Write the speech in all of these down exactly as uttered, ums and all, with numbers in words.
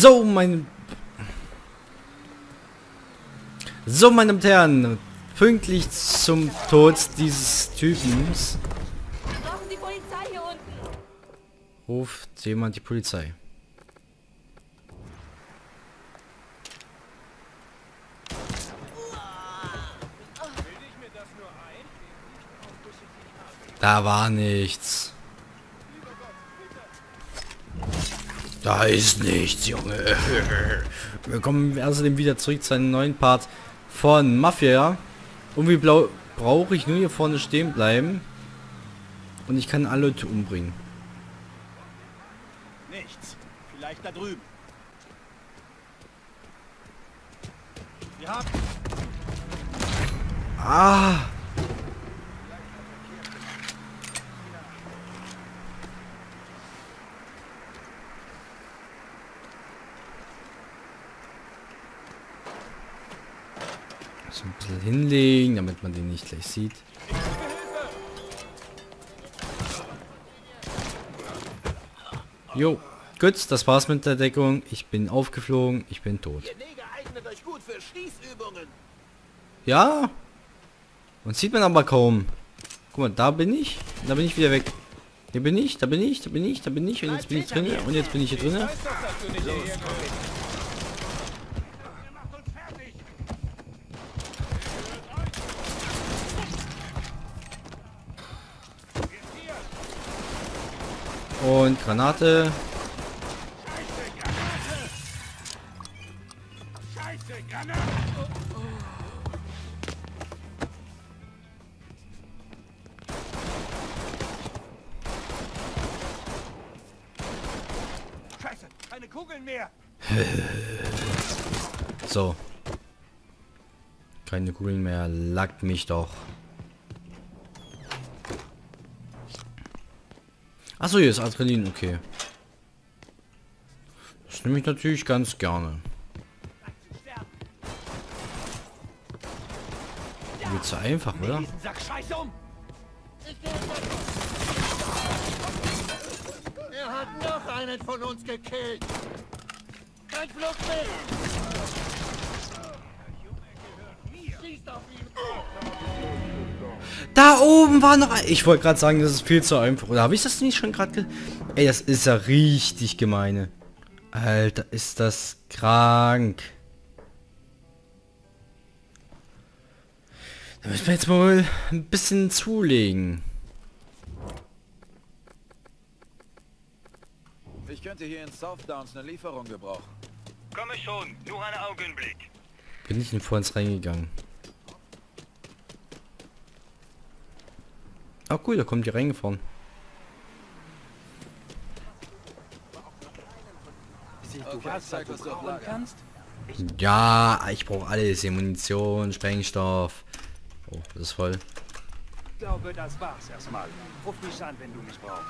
So, mein... So, meine Damen und Herren, pünktlich zum Tod dieses Typens Wir brauchen die Polizei hier unten. ruft jemand die Polizei. Da war nichts. Da ist nichts, Junge. Wir kommen außerdem wieder zurück zu einem neuen Part von Mafia. Irgendwie brauche ich nur hier vorne stehen bleiben. Und ich kann alle Leute umbringen. Nichts. Vielleicht da drüben. Wir haben... Ah! So ein bisschen hinlegen, damit man den nicht gleich sieht. Jo, gut, das war's mit der Deckung. Ich bin aufgeflogen, ich bin tot. Ihr Neger eignet euch gut für Schießübungen. Ja, und sieht man aber kaum. Guck mal, da bin ich, da bin ich wieder weg. Hier bin ich, da bin ich, da bin ich, da bin ich und jetzt bin ich drin und jetzt bin ich hier drin. Und Granate. Scheiße, keine Kugeln mehr. So. Keine Kugeln mehr, lackt mich doch. Achso, hier ist Adrenalin, okay. Das nehme ich natürlich ganz gerne. Wird zu einfach, oder? Sack Scheiße um. Er hat noch einen von uns gekillt. Kein Fluchtweg. Schießt auf ihn. Da oben war noch ein... Ich wollte gerade sagen, das ist viel zu einfach. Oder habe ich das nicht schon gerade... Ey, das ist ja richtig gemeine. Alter, ist das krank. Da müssen wir jetzt mal ein bisschen zulegen. Ich könnte hier in Southdowns eine Lieferung gebrauchen. Komme schon, nur einen Augenblick. Bin ich denn vor uns reingegangen? Ah cool, da kommt die reingefahren. Du weißt, zeig, was du auf Lager kannst. Ja, ich brauche alles. Hier Munition, Sprengstoff. Oh, das ist voll. Ich glaube, das war's erstmal. Ruf mich an, wenn du mich brauchst.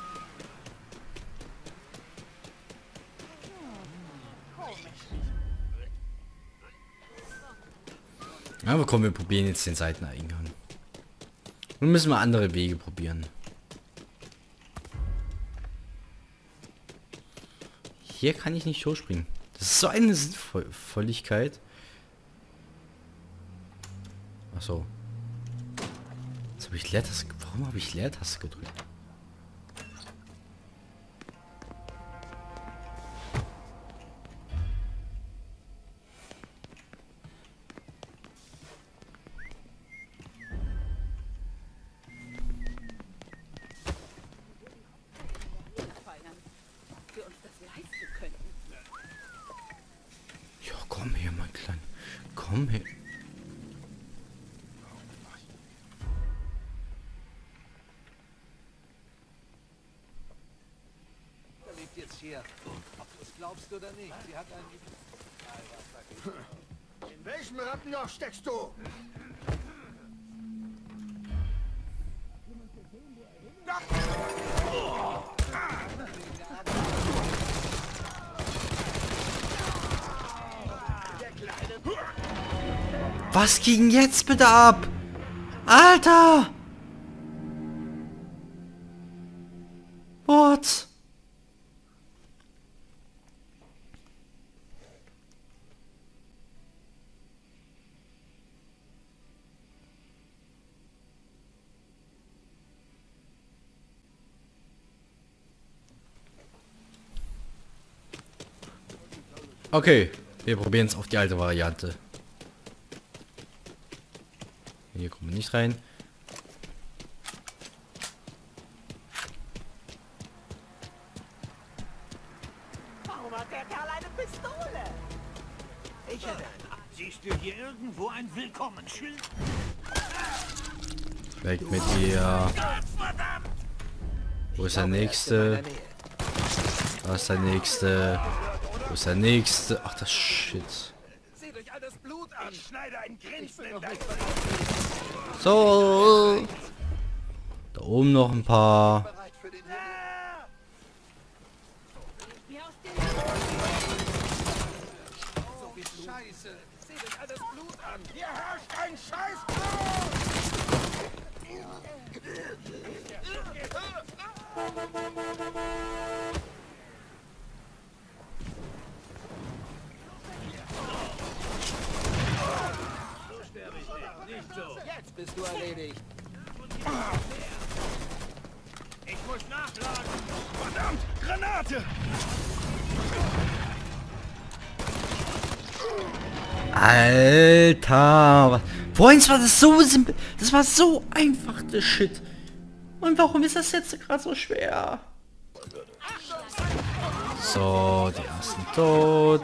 Ja, aber komm, wir probieren jetzt den Seiteneingang. Nun müssen wir andere Wege probieren. Hier kann ich nicht hochspringen. Das ist so eine Sinnvolligkeit. Ach so. Jetzt habe ich Leertaste. Warum habe ich Leertaste gedrückt? Wir uns das leisten könnten. Ja, komm her, mein Kleiner. Komm her. Er lebt jetzt hier. Ob du es glaubst oder nicht, sie hat einen... In welchem Rattenloch steckst du? Was ging jetzt bitte ab? Alter! What? Okay, wir probieren es auf die alte Variante. Hier kommen wir nicht rein. Warum hat der Kerl eine Pistole? Ich hätte eine. Siehst du hier irgendwo ein Willkommensschild? Weg mit dir. Wo ist der nächste? Da ist der nächste. Wo ist der nächste? Ach, das Shit. Seht euch all das Blut an. Ich schneide ein Grinsen in dein So. Da oben noch ein paar. Bereit für den Himmel. Mir aus dem So wie Scheiße. Seht euch all das Blut an. Hier herrscht ein Scheißblut. Jetzt bist du erledigt. Ich muss nachladen. Verdammt, Granate! Alter. Vorhin war das so simpel. Das war so einfach, das Shit. Und warum ist das jetzt gerade so schwer? So, die ersten tot.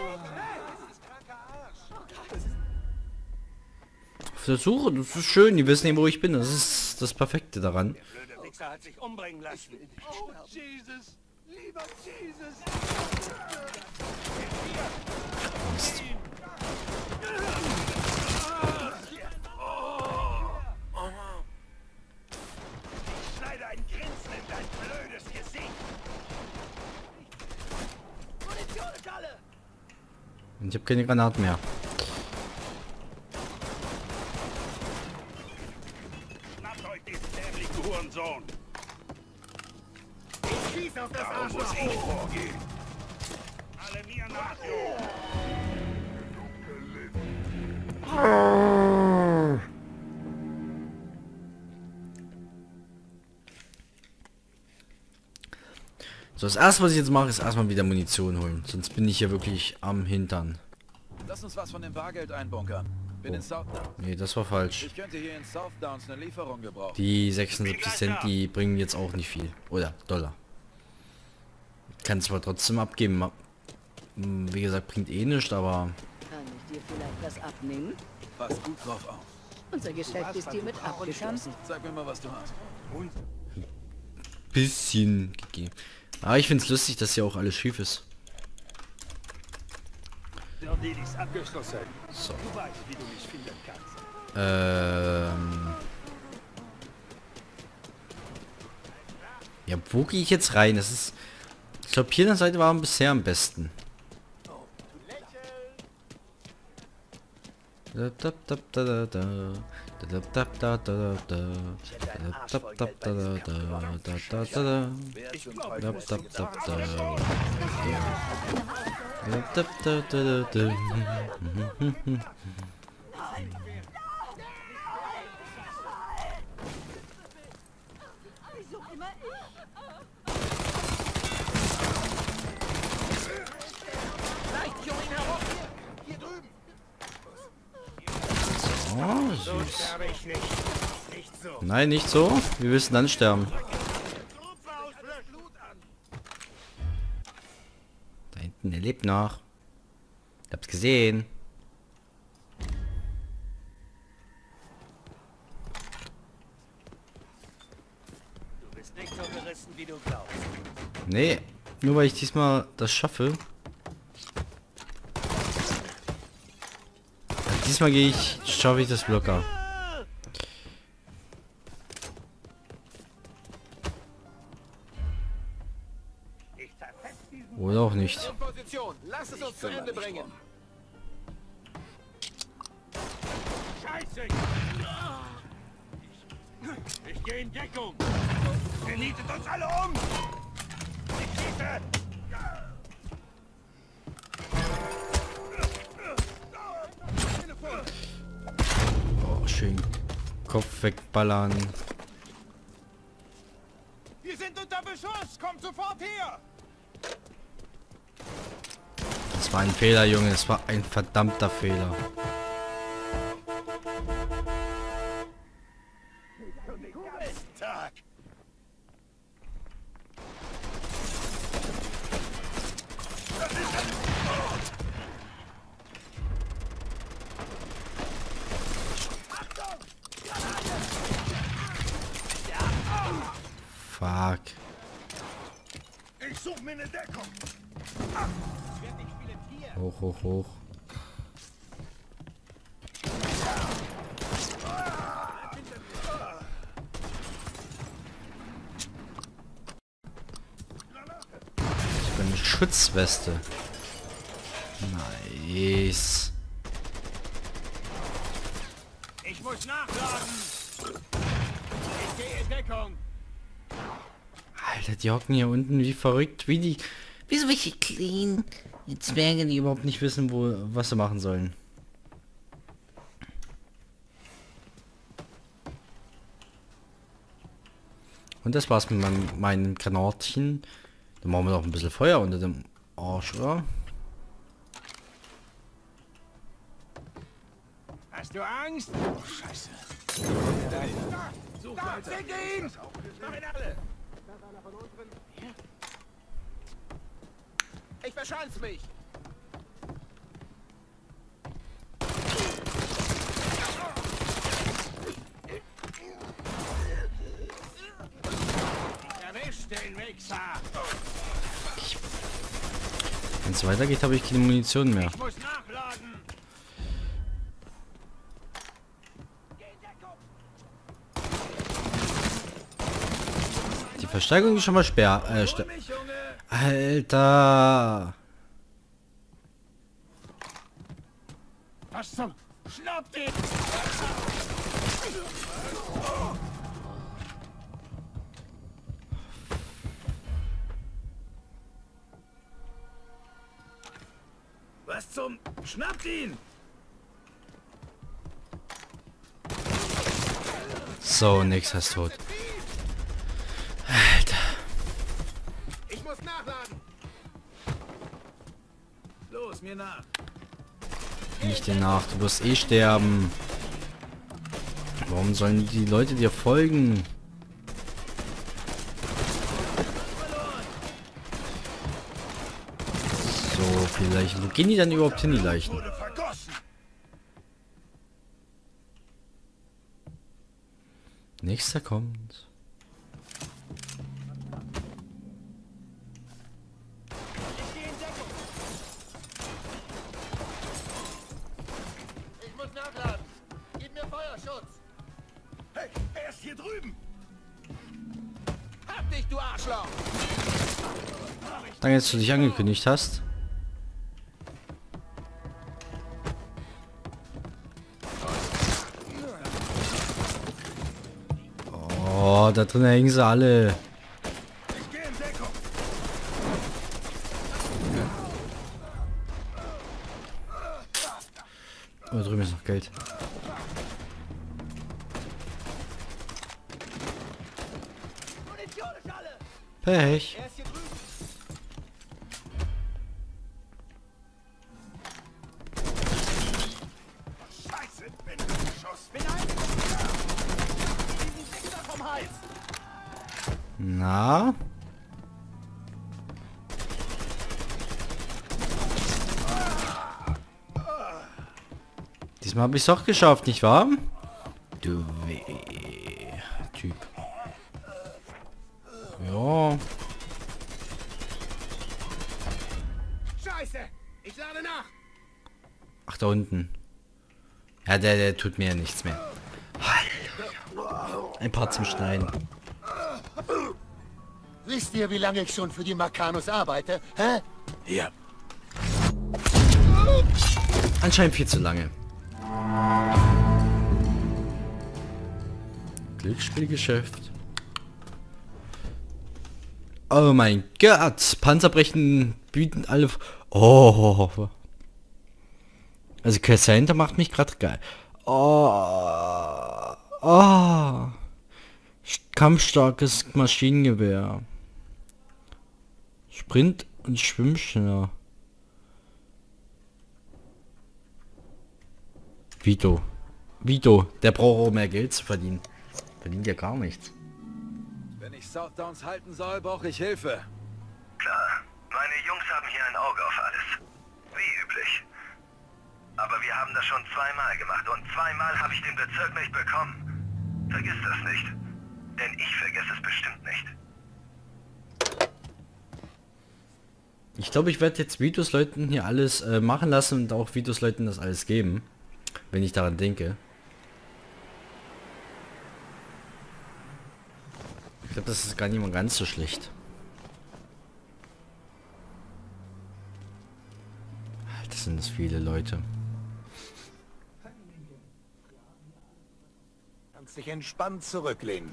Auf der Suche, das ist schön, die wissen eben, wo ich bin. Das ist das Perfekte daran. Der blöde Wichser hat sich umbringen lassen. Oh, Jesus. Lieber Jesus. Mist. Ich schneide ein Grinsen in dein blödes Gesicht. Munition, Kalle! Und ich habe keine Granaten mehr. Schnappt euch diesen dämlichen Hurensohn! Ich schieß auf das Arschloch! Muss ich vorgehen! Alle mir nach, Junge! So, das erste, was ich jetzt mache, ist erstmal wieder Munition holen. Sonst bin ich hier wirklich am Hintern. Lass uns was von dem Bargeld einbunkern. Bin in Southdowns. Nee, das war falsch. Ich könnte hier in Southdowns eine Lieferung gebrauchen. Die sechsundsiebzig Cent, die bringen jetzt auch nicht viel. Oder Dollar. Kann zwar trotzdem abgeben. ma- Hm, Wie gesagt, bringt eh nichts, aber... Kann ich dir vielleicht was abnehmen? Pass gut drauf auf. Unser Geschäft ist hiermit abgeschlossen. Sag mir mal, was du hast. Bisschen gegeben. Aber ich finde es lustig, dass hier auch alles schief ist. Der Deal ist abgeschlossen. So. Du weißt, wie du mich finden kannst. Ähm... Ja, wo gehe ich jetzt rein? Das ist... Ich glaube, hier an der Seite war bisher am besten. Da, da, da, da, da, da. Da, da, da, da, da, da. Da, da, da, da, da, da, da, da, da. Ich glaube, Da, da, da, da. Da, da, da, da, da. Wieso immer ich? Leicht, Junge, ihn herum! Hier drüben! Oh, So süß. sterbe ich nicht. Nicht so. Nein, nicht so. Wir müssen dann sterben. Rupfe aus Blut an! Da hinten, er lebt noch. Ich hab's gesehen. Du bist nicht so gerissen, wie du glaubst. Nee, nur weil ich diesmal das schaffe. Diesmal gehe ich, schaffe ich das locker. Ich verfetze diesen Oder auch nicht. In Position. Lass es uns zu Ende bringen. Scheiße! Ich, ich gehe in Deckung! Er nietet uns alle um! Ich schieße! Oh, schön Kopf wegballern. Wir sind unter Beschuss! Kommt sofort her! Das war ein Fehler, Junge. Es war ein verdammter Fehler. Fuck. Ich suche mir eine Deckung. Hoch, hoch, hoch. Ich bin eine Schutzweste. Nice. Ich muss nachladen. Ich gehe in Deckung. Alter, die hocken hier unten wie verrückt, wie die... Wie so welche kleinen Zwerge, die überhaupt nicht wissen, wo was sie machen sollen. Und das war's mit meinem, meinen Granatchen. Dann machen wir noch ein bisschen Feuer unter dem Arsch, oder? Hast du Angst? Oh, Scheiße. Such weiter. Seht ihr ihn? Mach ihn alle. Ich verschanze mich. Erwischt den Wichser. Wenn es weitergeht, habe ich keine Munition mehr. Ich muss nachladen. Die Verstärkung ist schon mal schwer. Äh, st Alter. Was zum... Schnapp den! Was zum... Schnappt ihn! So, nix ist tot. Alter. Ich muss nachladen! Los, mir nach! Nicht dir nach, du wirst eh sterben. Warum sollen die Leute dir folgen? So, viele Leichen. Wo gehen die dann überhaupt hin, die Leichen? Nächster kommt. Ich muss nachladen. Gib mir Feuerschutz. Hey, er ist hier drüben! Hab dich, du Arschloch. Danke, dass du dich angekündigt hast. Oh, da drin hängen sie alle. Ich gehe in Deckung! Oh, da drüben ist noch Geld. Munition ist alle. Pech. Er ist hier drüben. Scheiße, bin geschossen! Bin eingekommen. Diesen Wichser vom Hals. Na? Diesmal habe ich es auch geschafft, nicht wahr? Du weh. Typ. Ja. Scheiße! Ich lade nach! Ach, da unten. Ja, der, der tut mir ja nichts mehr. Halleluja. Ein paar zum Schneiden. Wisst ihr, wie lange ich schon für die Marcanus arbeite? Hä? Ja. Anscheinend viel zu lange. Glücksspielgeschäft. Oh mein Gott. Panzerbrechen bieten alle... Oh. Also Cassandra macht mich gerade geil. Oh. Oh. Kampfstarkes Maschinengewehr. Sprint und Schwimmschnell. Vito. Vito, der braucht auch mehr Geld zu verdienen. Verdient ja gar nichts. Wenn ich Southdowns halten soll, brauche ich Hilfe. Klar, meine Jungs haben hier ein Auge auf alles. Wie üblich. Aber wir haben das schon zweimal gemacht und zweimal habe ich den Bezirk nicht bekommen. Vergiss das nicht. Denn ich vergesse es bestimmt nicht. Ich glaube, ich werde jetzt Vitos Leuten hier alles äh, machen lassen und auch Vitos Leuten das alles geben. Wenn ich daran denke. Ich glaube, das ist gar nicht mal ganz so schlecht. Das sind es viele Leute. Kannst dich entspannt zurücklehnen.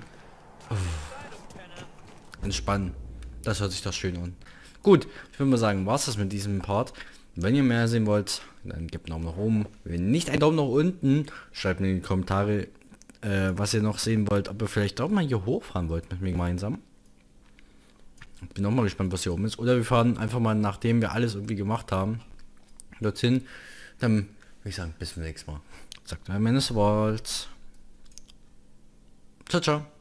Entspannen. Das hört sich doch schön an. Gut, ich würde mal sagen, war's das mit diesem Part. Wenn ihr mehr sehen wollt, dann gebt einen Daumen nach oben. Wenn nicht, einen Daumen nach unten. Schreibt mir in die Kommentare, äh, was ihr noch sehen wollt. Ob ihr vielleicht auch mal hier hochfahren wollt mit mir gemeinsam. Ich bin auch mal gespannt, was hier oben ist. Oder wir fahren einfach mal, nachdem wir alles irgendwie gemacht haben, dorthin. Dann würde ich sagen, bis zum nächsten Mal. Sagt euer Manneswald. Ciao, ciao.